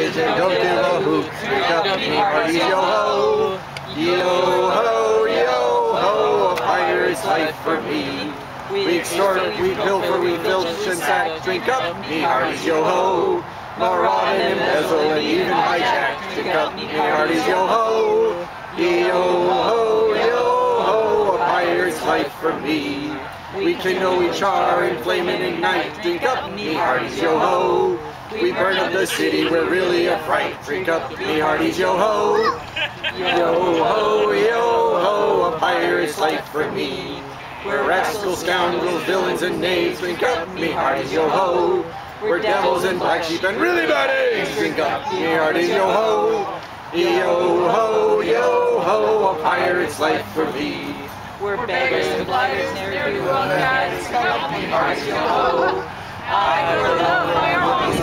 bridge and don't do the hoops. Drink up, me hearties, yo-ho. Yo-ho, yo-ho, a pirate's life for me. We extort, we pilfer, we filch and sack. Drink up, me hearties, yo-ho. Maraud and embezzle and even hijack. Drink up, me hearties, yo-ho. Yo-ho, yo-ho, a pirate's life for me. We kindle, we char, inflame and ignite. Drink up, me hearties, yo-ho. We burn up the city, we're really a fright. Drink up, me hearties, yo-ho. Yo-ho, yo-ho, a pirate's life for me. We're rascals, scoundrels, villains, and knaves. Drink up, me hearties, yo-ho. We're devils and black sheep and really bad eggs. Drink up, me hearties, yo-ho. Yo-ho, yo-ho, a pirate's life for me. We're beggars and blackguards, ne'er do well guys. Drink up, me hearties, yo-ho. I for love, my